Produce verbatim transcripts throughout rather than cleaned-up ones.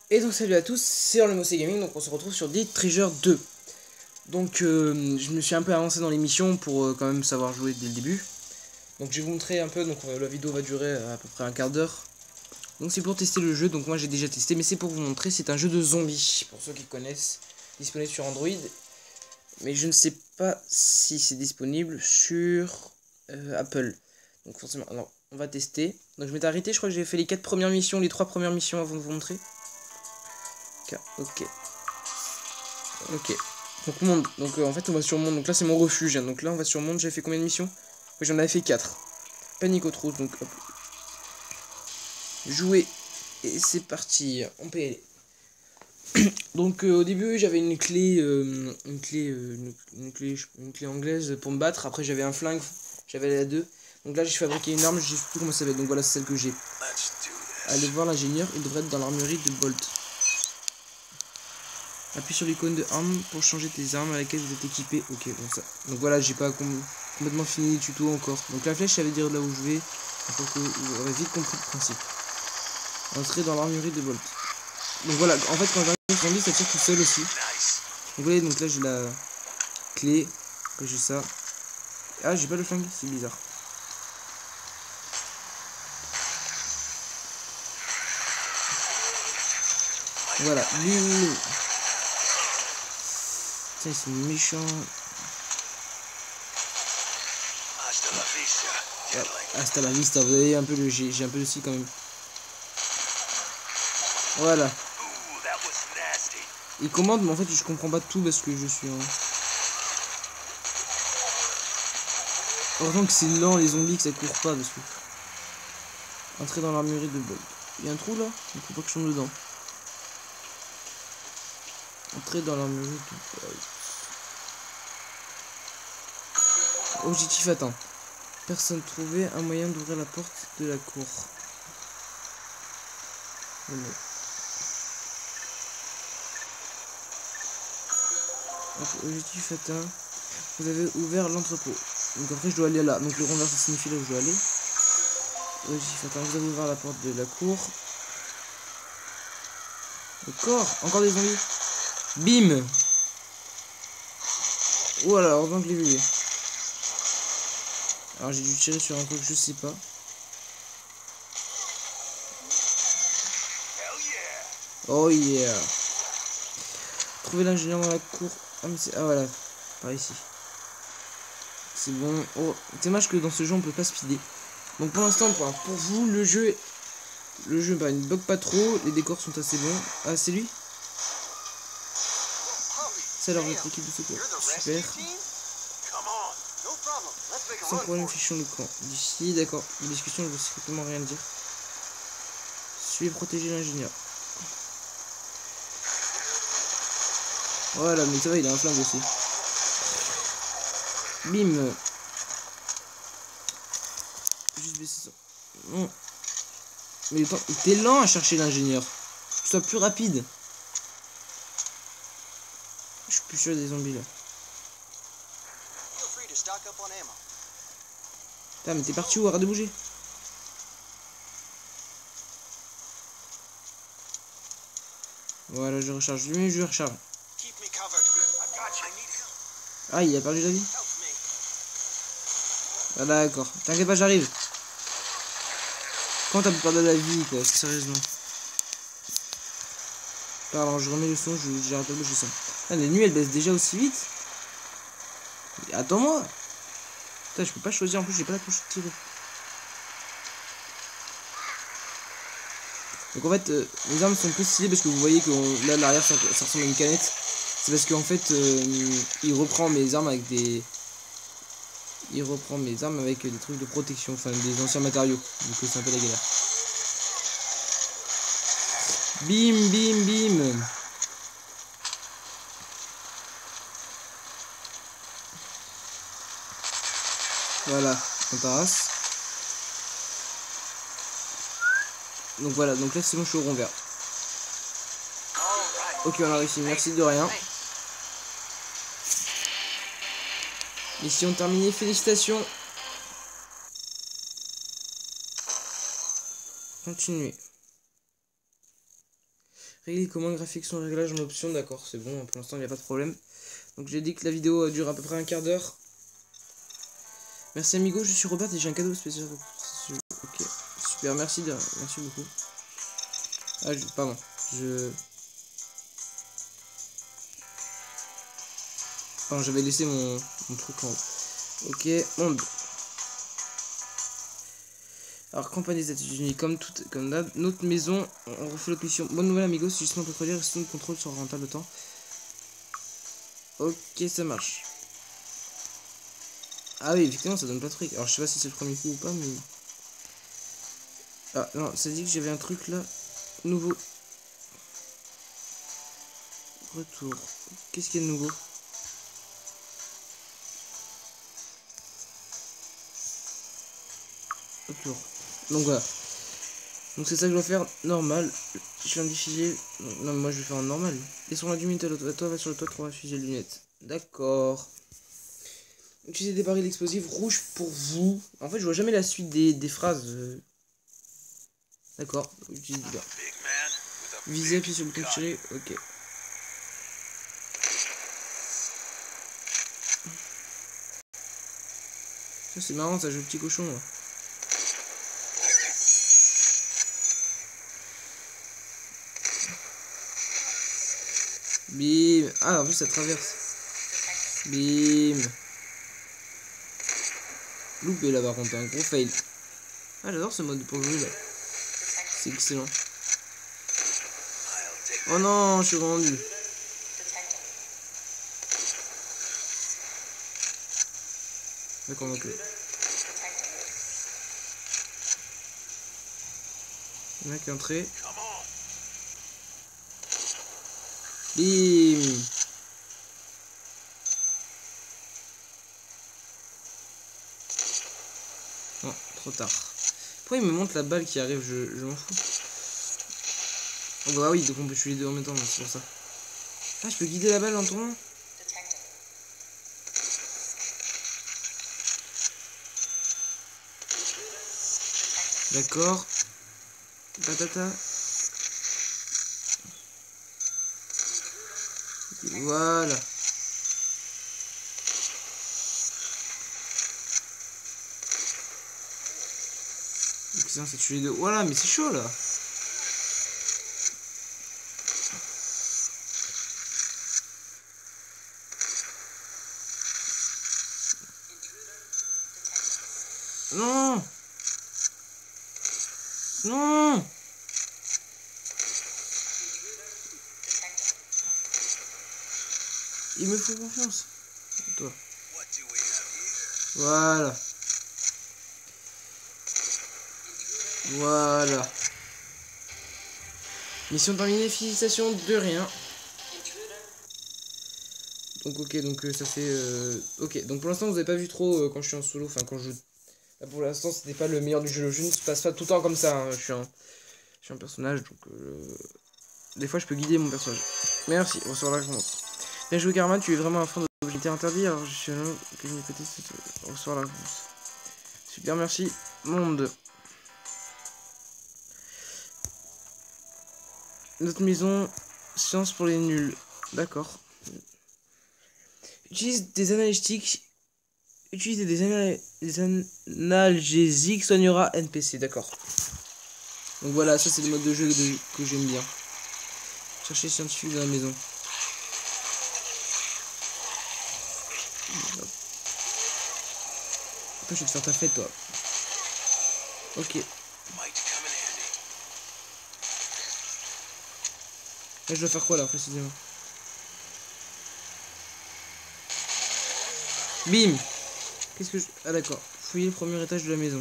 Et donc salut à tous, c'est Orlemosé Gaming, donc on se retrouve sur Dead Treasure deux. Donc euh, je me suis un peu avancé dans l'émission pour euh, quand même savoir jouer dès le début. Donc je vais vous montrer un peu, donc euh, la vidéo va durer euh, à peu près un quart d'heure. Donc c'est pour tester le jeu, donc moi j'ai déjà testé, mais c'est pour vous montrer, c'est un jeu de zombies, pour ceux qui connaissent, disponible sur Android. Mais je ne sais pas si c'est disponible sur euh, Apple. Donc forcément, alors on va tester. Donc je m'étais arrêté, je crois que j'ai fait les quatre premières missions, les trois premières missions avant de vous montrer. Ok. Ok. Donc monde. Donc euh, en fait on va sur monde. Donc là c'est mon refuge. Hein. Donc là on va sur monde. J'ai fait combien de missions? Oui, j'en avais fait quatre. Panique aux trousses. Donc hop. Jouer. Et c'est parti. On peut y aller. Donc euh, au début j'avais une clé. Euh, une clé. Euh, une, une clé. Une clé anglaise pour me battre. Après j'avais un flingue. J'avais la deux. Donc là j'ai fabriqué une arme. Je sais plus comment ça va être. Donc voilà c'est celle que j'ai. Allez voir l'ingénieur. Il devrait être dans l'armurerie de Bolt. Appuie sur l'icône de arme pour changer tes armes à laquelle vous êtes équipé. Ok, bon ça. Donc voilà, j'ai pas com complètement fini les tutos encore. Donc la flèche, ça veut dire là où je vais. Pour que vous aurez vite compris le principe. Entrer dans l'armurerie de Bolt. Donc voilà, en fait quand j'arrive sur zombie, ça tire tout seul aussi. Donc vous voyez, donc là j'ai la clé. Après j'ai ça. Ah, j'ai pas le flingue, c'est bizarre. Voilà, lui. Tiens, c'est méchant. Hasta la vista, vous avez un peu le j'ai un peu le si quand même. Voilà. Il commande, mais en fait je comprends pas tout parce que je suis en... Heureusement que c'est lent les zombies, que ça court pas parce que... Entrer dans l'armurerie de Bolt. Il y a un trou là? Il faut pas que je tombe dedans. Entrer dans l'armurerie de Bolt. Objectif atteint. Personne trouvé un moyen d'ouvrir la porte de la cour. Oh non. Objectif atteint. Vous avez ouvert l'entrepôt. Donc après je dois aller là. Donc le renvers ça signifie là où je dois aller. Objectif atteint. Vous avez ouvert la porte de la cour. Encore Encore des zombies. Bim. Oh là là, heureusement que je l'ai vu. Alors j'ai dû tirer sur un truc, je sais pas. Oh yeah. Trouver l'ingénieur dans la cour. Ah mais c'est... Ah voilà. Par ici. C'est bon. Oh, c'est dommage que dans ce jeu on peut pas speeder. Donc pour l'instant, pour, pour vous, le jeu... Le jeu bah, il ne bug pas trop. Les décors sont assez bons. Ah c'est lui. C'est alors votre équipe de secours. Super. Sans problème, fichons le camp. D'ici, d'accord. La discussion ne veut strictement rien dire. Suivez protéger l'ingénieur. Voilà, mais ça va, il a un flingue aussi. Bim. Juste baisser ça. Non. Mais t'es lent à chercher l'ingénieur. Sois plus rapide. Je suis plus sûr des zombies là. Putain, mais t'es parti où? Arrête de bouger. Voilà, je recharge. Mais je recharge. Ah, il a perdu la vie. Ah d'accord. T'inquiète pas, j'arrive. Quand t'as perdu la vie, quoi, sérieusement. Alors, je remets le son, j'ai arrêté de bouger ça. Ah, la nuit, elle baisse déjà aussi vite. Attends-moi. Putain, je peux pas choisir, en plus, j'ai pas la touche de tirer. Donc en fait, euh, les armes sont plus stylées parce que vous voyez que on, là, l'arrière, ça, ça ressemble à une canette. C'est parce qu'en fait, euh, il reprend mes armes avec des... Il reprend mes armes avec des trucs de protection, enfin des anciens matériaux. Donc c'est un peu la galère. Bim, bim, bim. Voilà, on tasse. Donc voilà, donc là c'est bon, je suis au rond vert. Ok, on a réussi, merci de rien. Mission terminée, félicitations. Continuez. Régler les commandes graphiques sans réglage en option, d'accord, c'est bon, pour l'instant il n'y a pas de problème. Donc j'ai dit que la vidéo dure à peu près un quart d'heure. Merci amigo, je suis Robert et j'ai un cadeau spécial. Ok, super, merci, de... merci beaucoup. Ah, je... pardon, je... Pardon, j'avais laissé mon... mon truc en haut. Ok, monde. Alors, campagne des États-Unis, comme toute, comme d'hab, notre maison, on refait l'autre mission. Bonne nouvelle, amigos, si justement on peut produire, restons de contrôle sur rentable de temps. Ok, ça marche. Ah oui, effectivement, ça donne pas de truc. Alors, je sais pas si c'est le premier coup ou pas, mais... Ah, non, ça dit que j'avais un truc là, nouveau. Retour. Qu'est-ce qu'il y a de nouveau? Retour. Donc voilà. Donc c'est ça que je dois faire normal. Je suis en difficile. Non, mais moi je vais faire en normal. Laissons la du minute à l'autre. Toi va sur le toit, trois fusils lunettes. D'accord. Utilisez des barils d'explosifs rouges pour vous. En fait, je vois jamais la suite des, des phrases. Euh... D'accord. Utilisez des barils. Visez, appuyez sur le bouton tirer. Ok. Ça c'est marrant, ça joue le petit cochon là. Bim. Ah, en plus ça traverse. Bim. Loupé là par contre, un gros fail. Ah, j'adore ce mode pour jouer là. C'est excellent. Oh non, je suis rendu. D'accord, donc. Le mec est entré. Bim. Non, trop tard. Pourquoi il me montre la balle qui arrive? Je, je m'en fous. Oh bah oui, donc on peut tuer les deux en même temps, c'est pour ça. Ah, je peux guider la balle en tournant? D'accord. Patata. Voilà. Excellent, c'est tué les deux. Voilà, mais c'est chaud là. Non. Non. Il me faut confiance. Toi. Voilà. Voilà. Mission terminée, félicitations de rien. Donc ok, donc euh, ça fait... Euh... Ok, donc pour l'instant vous avez pas vu trop euh, quand je suis en solo, enfin quand je... Là, pour l'instant c'était pas le meilleur du jeu, le jeu ne se passe pas tout le temps comme ça, hein. je, suis un... je suis un personnage, donc... Euh... Des fois je peux guider mon personnage. Merci, recevoir la récompense. Bien joué Karma, tu es vraiment un fan de l'objectif interdit, alors je suis un homme que je n'ai côté, recevoir la récompense. Super, merci. Monde. Notre maison, science pour les nuls. D'accord. Utilise des analgésiques. Utilise des, anal des analgésiques soignera N P C. D'accord. Donc voilà, ça c'est le mode de jeu de, que j'aime bien. Chercher scientifique dans la maison. Toi, je vais te faire ta fête, toi. Ok. Là, je dois faire quoi là précisément? Bim. Qu'est-ce que je... Ah d'accord. Fouiller le premier étage de la maison.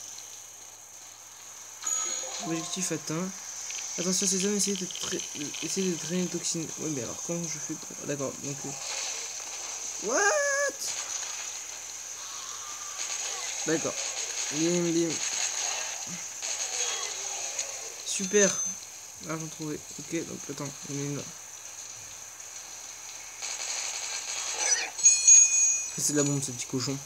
Objectif atteint. Attention ces hommes, essayez de, tra... essayez de drainer une toxine. Oui mais alors comment je fais pour... Ah, d'accord, donc... Euh... What? D'accord. Bim bim. Super. Ah j'en trouvais. Ok, donc attends, on est une là. C'est de la bombe ce petit cochon.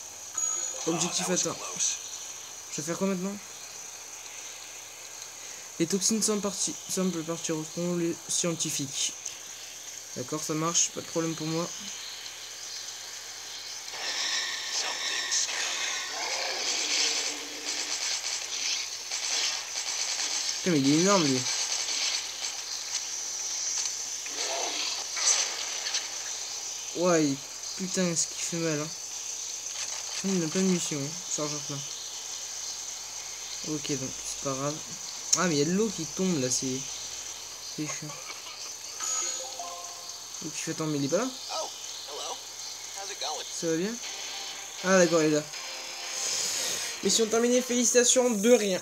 Objectif atteint. Je vais faire quoi maintenant? Les toxines simples parti simple partiront les scientifiques. D'accord, ça marche, pas de problème pour moi. Putain, mais il est énorme lui. Ouais, il... putain, ce qui fait mal. Hein. Il n'a pas de mission. Hein. Chargeur plein. Ok, donc c'est pas grave. Ah, mais il y a de l'eau qui tombe là, c'est. C'est chiant. Donc tu fais attends, mais il est pas là? Ça va bien? Ah, d'accord, il est là. Mission terminée, félicitations, de rien.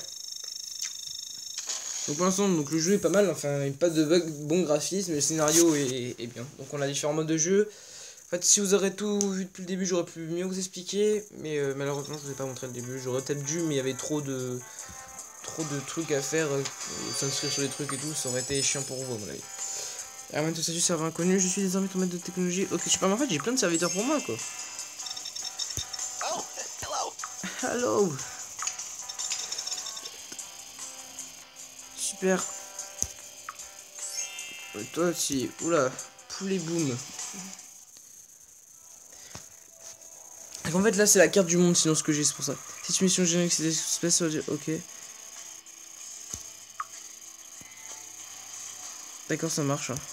Donc pour l'instant, donc le jeu est pas mal, enfin, il n'y a pas de bug, bon graphisme, le scénario est, est bien. Donc on a différents modes de jeu. En fait, si vous aurez tout vu depuis le début, j'aurais pu mieux vous expliquer, mais euh, malheureusement, je vous ai pas montré le début. J'aurais peut-être dû, mais il y avait trop de trop de trucs à faire, euh, s'inscrire sur les trucs et tout, ça aurait été chiant pour vous, à mon avis. Armand de statut serveur inconnu, je suis désormais ton maître de technologie. Ok, super, mais en fait, j'ai plein de serviteurs pour moi, quoi. Oh, hello. Hello. Super. Et toi aussi. Oula. Poulet boom. Donc en fait là c'est la carte du monde sinon ce que j'ai c'est pour ça. C'est une mission générique, c'est des espèces. Ok. D'accord, ça marche. Hein.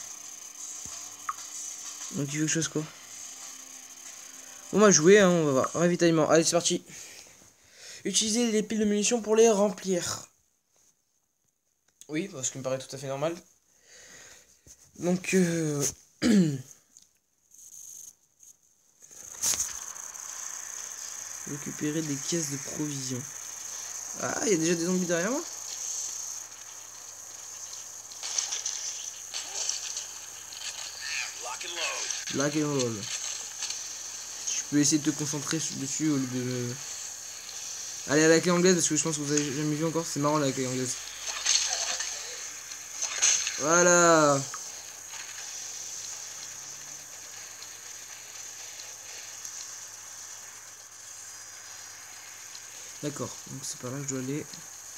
Donc tu veux quelque chose quoi? On va jouer, hein, on va voir. Ravitaillement. Allez c'est parti. Utiliser les piles de munitions pour les remplir. Oui, parce qu'il me paraît tout à fait normal. Donc euh... récupérer des caisses de provisions. Ah, il y a déjà des zombies derrière moi. Lock and roll. Je peux essayer de te concentrer dessus au lieu de... Allez à la clé anglaise parce que je pense que vous avez jamais vu encore. C'est marrant la clé anglaise. Voilà. D'accord, donc c'est par là que je dois aller.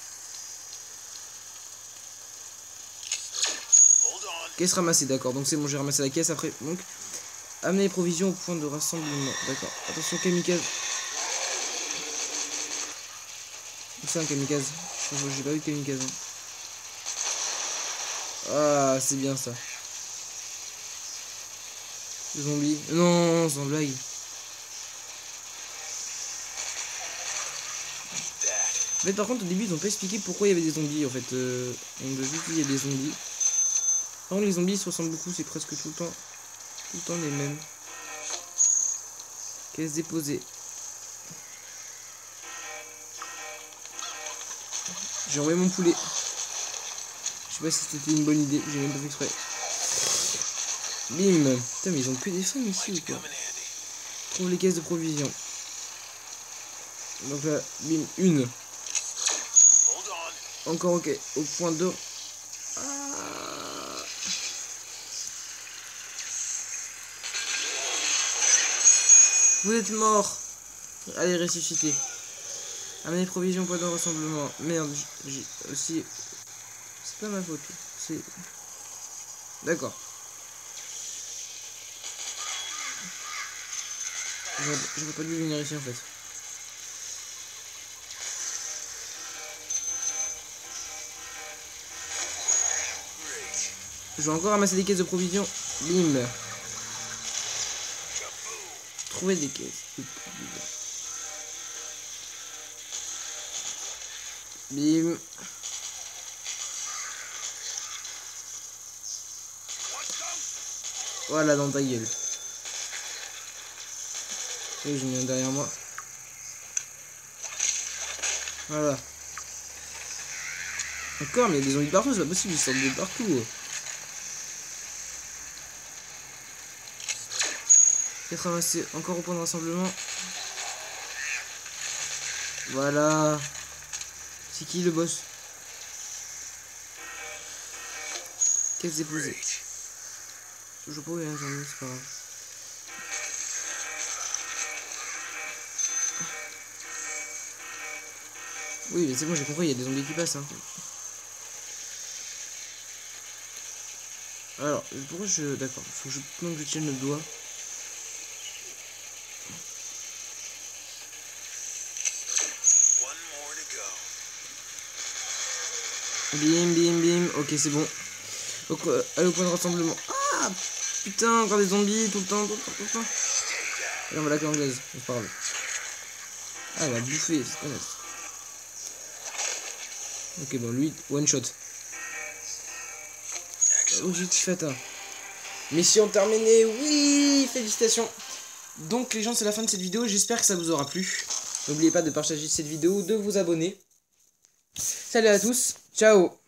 Caisse ramassée, d'accord, donc c'est bon, j'ai ramassé la caisse après. Donc, amener les provisions au point de rassemblement. D'accord, attention, kamikaze. C'est un kamikaze. J'ai pas vu de kamikaze. Hein. Ah, c'est bien ça. Zombie. Non, sans blague. Mais par contre, au début, ils ont pas expliqué pourquoi il y avait des zombies. En fait, euh, on a vu qu'il y a des zombies. Par contre, les zombies ils se ressemblent beaucoup, c'est presque tout le temps, tout le temps les mêmes. Caisse déposée. J'ai envoyé mon poulet. Je sais pas si c'était une bonne idée, j'ai même pas fait exprès. Bim. Putain, mais ils ont que des femmes ici ou quoi? Trouve les caisses de provisions. Donc là, bim, une. Encore ok, au point d'eau. Ah. Vous êtes mort. Allez, ressusciter. Amener provisions, point de rassemblement. Merde, j'ai aussi... C'est pas ma faute. C'est... D'accord. J'aurais pas dû venir ici en fait. Je vais encore ramasser des caisses de provisions. Bim. Trouver des caisses de provisions. Bim. Voilà dans ta gueule. Et je viens derrière moi. Voilà. Encore, mais il y a des zombies partout, c'est pas possible, ils sortent de partout. quatre-vingt-six, encore au point de rassemblement. Voilà. C'est qui le boss? Caisse déposée. Je peux rien, j'en ai, c'est pas grave. Oui, mais c'est bon, j'ai compris, il y a des zombies qui passent. Hein. Alors, pourquoi je... D'accord, faut que je... Non, que je tienne le doigt. Bim, bim, bim. Ok, c'est bon. Donc, euh, allez au point de rassemblement. Ah, putain, encore des zombies tout le temps, tout le temps, tout le temps. Allez, on va la clé anglaise, c'est pas grave. Ah, elle a bouffé, c'est connasse. Ok, bon, lui, one shot. Objectif atteint. Mission terminée, oui, félicitations. Donc les gens, c'est la fin de cette vidéo, j'espère que ça vous aura plu. N'oubliez pas de partager cette vidéo, de vous abonner. Salut à tous, ciao.